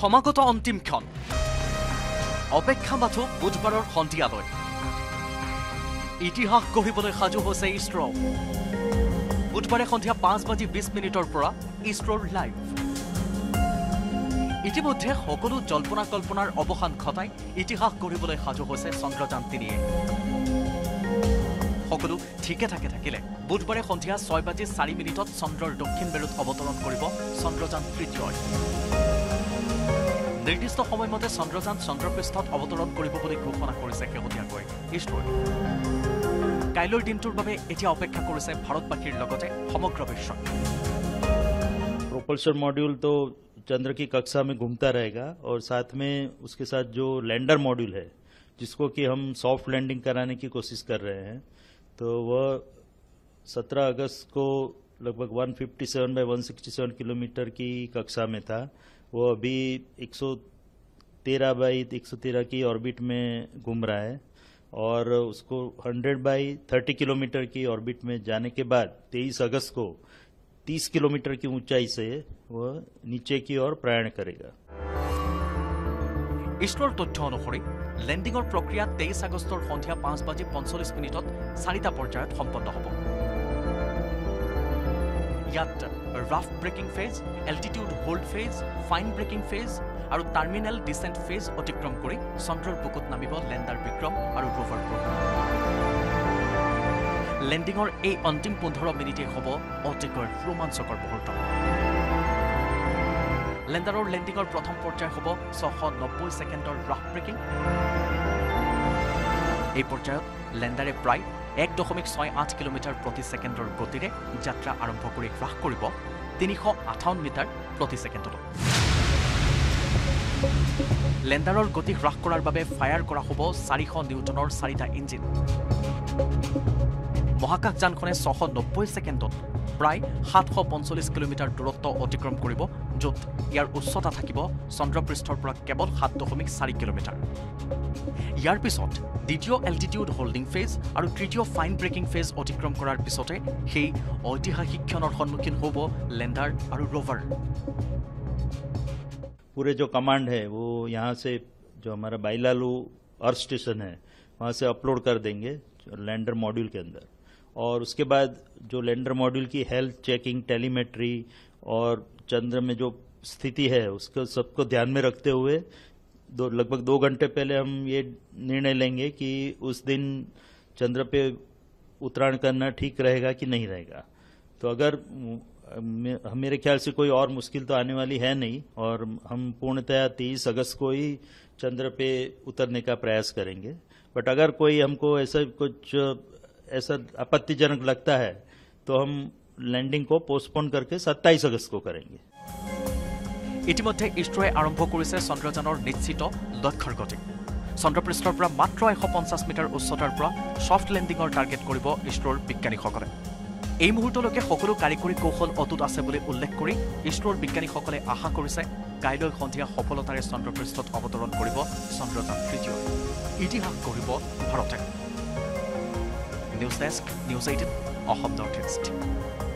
সমাগত অন্তিম ক্ষণ অপেক্ষা মাথো বুধবাৰৰ সন্ধিয়ালৈ ইতিহাস গঢ়িবলৈ সাজু হৈছে ইছৰ বুধবাৰে সন্ধিয়া 5:20 পৰা ইছৰ লাইভ ইতিমধ্যে সকলো জল্পনা কল্পনাৰ অৱসান ঘটাই ইতিহাস গঢ়িবলৈ সাজু হৈছে চন্দ্ৰযান 3 সকলো ঠিকে থাকিলে বুধবাৰে সন্ধিয়া 6:04 চন্দ্ৰৰ দক্ষিণ মেৰুত অৱতৰণ কৰিব চন্দ্ৰযান 3 নিৰ্দিষ্ট সময়মতে চন্দ্ৰযান চন্দ্ৰপৃষ্ঠত অৱতৰণ কৰিব বুলি ঘোষণা কৰিছে শেহতীয়াকৈ ইছৰ কাইলৈৰ দিনটোৰ বাবে এতিয়া অপেক্ষা কৰিছে ভাৰতবাসীৰ লগতে সমগ্ৰ বিশ্ব प्रोपल्शन मॉड्यूल तो चंद्र की कक्षा में घूमता रहेगा और साथ में उसके साथ जो लैंडर मॉड्यूल है जिसको कि हम सॉफ्ट लैंडिंग कराने की कोशिश कर रहे हैं तो वह 17 अगस्त को लगभग 157 बाय 167 किलोमीटर की कक्षा में था। वो अभी 113 बाई 113 की ऑर्बिट में घूम रहा है और उसको 100 बाई 30 किलोमीटर की ऑर्बिट में जाने के बाद 23 अगस्त को 30 किलोमीटर की ऊंचाई से वह नीचे की ओर प्रयाण करेगा। ইছৰৰ তথ্য অনুসৰি লেণ্ডিঙৰ প্ৰক্ৰিয়া 23 আগষ্টৰ সন্ধিয়া 5:45 4টা পৰ্যায়ত সম্পন্ন হ'ব। ইয়াত rough braking phase, altitude hold phase, fine braking phase আৰু টাৰ্মিনেল ডিচেণ্ট ফেজ অতিক্ৰম কৰি চন্দ্ৰৰ বুকুত নামিব লেণ্ডাৰ বিক্ৰম আৰু ৰোভাৰ প্ৰজ্ঞা। লেণ্ডিঙৰ এই অন্তিম 15 মিনিটেই হ'ব অতিকৈ ৰোমাঞ্চকৰ মুহূৰ্ত। লেণ্ডাৰৰ লেণ্ডিঙৰ প্ৰথম পৰ্যায় হ'ব 690 ছেকেণ্ডৰ ৰাফ ব্ৰেকিং। এই পৰ্যায়ত লেণ্ডাৰে প্ৰায় 1.68 কিলোমিটাৰ প্ৰতি ছেকেণ্ডৰ গতিৰে যাত্ৰা আৰম্ভ কৰি হ্ৰাস কৰিব 358 মিটাৰ প্ৰতি ছেকেণ্ডলৈ। লেণ্ডাৰৰ গতি হ্ৰাস কৰাৰ বাবে ফায়াৰ কৰা হ'ব 400 নিউটনৰ 4টা ইঞ্জিন। মহাকাশযানখনে 690 ছেকেণ্ডত প্ৰায় 745 কিলোমিটাৰ দূৰত্ব অতিক্ৰম কৰিব য'ত ইয়াৰ উচ্চতা থাকিব চন্দ্ৰপৃষ্ঠৰ পৰা কেৱল 7.4 কিলোমিটাৰ। ইয়াৰ পিছত দ্বিতীয় এল্টিটিউড হোল্ডিং ফেজ আৰু তৃতীয় ফাইন ব্ৰেকিং ফেজ অতিক্ৰম কৰাৰ পিছতে সেই ঐতিহাসিক ক্ষণৰ সন্মুখীন হ'ব লেণ্ডাৰ আৰু ৰোভাৰ। पूरे जो कमांड है वो यहाँ से जो हमारा बाइलालू अर्थ स्टेशन है वहाँ से अपलोड कर देंगे लैंडर मॉड्यूल के अंदर और उसके बाद जो लैंडर मॉड्यूल की हेल्थ चेकिंग टेलीमेट्री और चंद्र में जो स्थिति है उसको सबको ध्यान में रखते हुए लगभग 2 घंटे पहले हम ये निर्णय लेंगे कि उस दिन चंद्र पे उतराण करना ठीक रहेगा कि नहीं रहेगा। तो अगर मेरे ख्याल से कोई और मुश्किल तो आने वाली है नहीं और हम पूर्णतया 23 अगस्त को ही चंद्र पे उतरने का प्रयास करेंगे। बट अगर कोई हमको ऐसा आपत्तिजनक लगता है तो हम लैंडिंग को पोस्टपोन करके 27 अगस्त को करेंगे। ইতিমধ্যে ইছৰোৱে আৰম্ভ কৰিছে চন্দ্ৰযানৰ নিশ্চিত লক্ষ্যৰ গতি। চন্দ্ৰপৃষ্ঠৰ পৰা মাত্ৰ 150 মিটাৰ উচ্চতাৰ পৰা ছফ্ট লেণ্ডিঙৰ টাৰ্গেট কৰিব ইছৰোৰ বিজ্ঞানীসকলে। এই মুহূৰ্তলৈকে সকলো কাৰিকৰী কৌশল অটুট আছে বুলি উল্লেখ কৰি ইছৰোৰ বিজ্ঞানীসকলে আশা কৰিছে কাইলৈ সন্ধিয়া সফলতাৰে চন্দ্ৰপৃষ্ঠত অৱতৰণ কৰিব চন্দ্ৰযান 3। ইতিহাস গঢ়িব ভাৰতে। News desk, news 18, Assam north east.